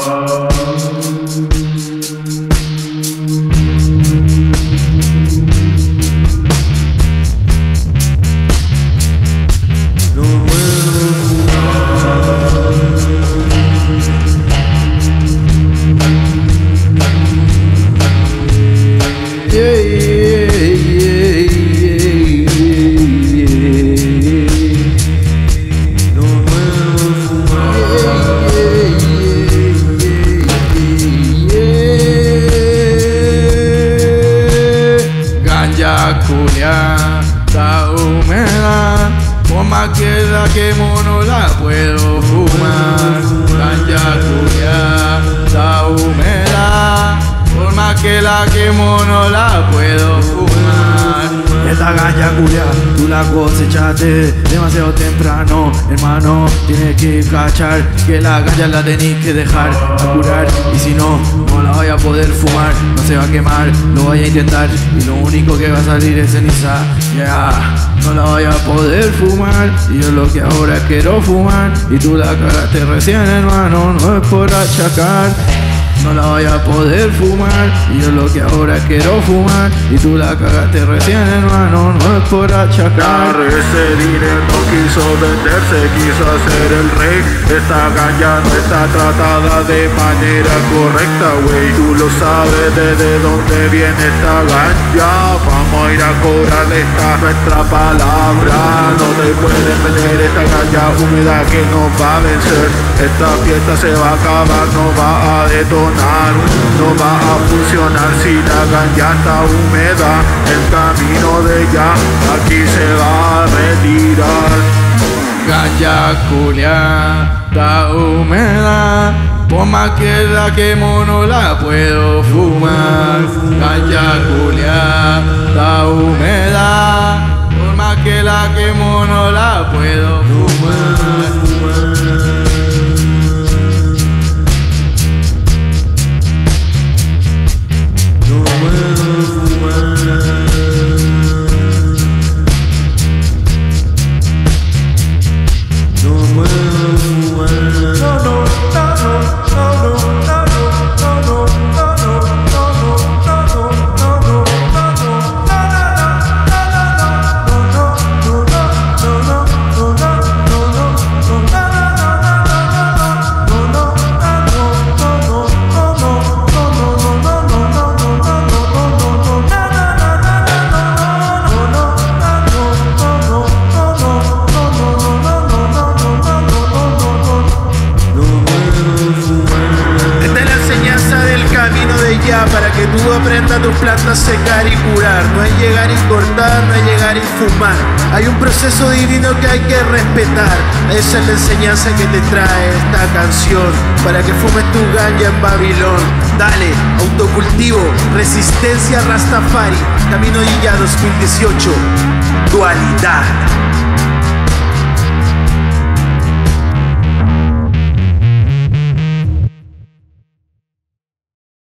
Culia, está húmeda, por más que la quemo no la puedo fumar. Ganja culia, está húmeda, por más que la quemo no la puedo fumar. Esta ganja culia, tú la cosechaste demasiado temprano, hermano. Tienes que cachar que la ganja la tenés que dejar a curar, y si no, no la voy a poder fumar. No se va a quemar, lo voy a intentar, y lo único que va a salir es ceniza. No la voy a poder fumar, y yo lo que ahora quiero fumar, y tú la cagaste recién, hermano, no es por achacar. No la voy a poder fumar, y yo lo que ahora quiero fumar, y tú la cagaste recién, hermano, no es por achacar. Ese dinero quiso venderse, quiso hacer el rey. Esta ganja no está tratada de manera correcta, wey. Tú lo sabes desde dónde viene esta ganja. Vamos a ir a cobrarle esta nuestra palabra. No te pueden vender esta ganja húmeda que nos va a vencer. Esta fiesta se va a acabar, no va a detonar. No va a funcionar si la ganja está húmeda. El camino de ella aquí se va a retirar. Ganja culia, está húmeda, por más que la quemo no la puedo fumar. Ganja culia, está húmeda, por más que la quemo no la puedo fumar. Para que tú aprendas tus plantas a secar y curar. No es llegar y cortar, no es llegar y fumar. Hay un proceso divino que hay que respetar. Esa es la enseñanza que te trae esta canción, para que fumes tu ganja en Babilón. Dale, autocultivo, resistencia Rastafari. Camino Illa 2018, dualidad.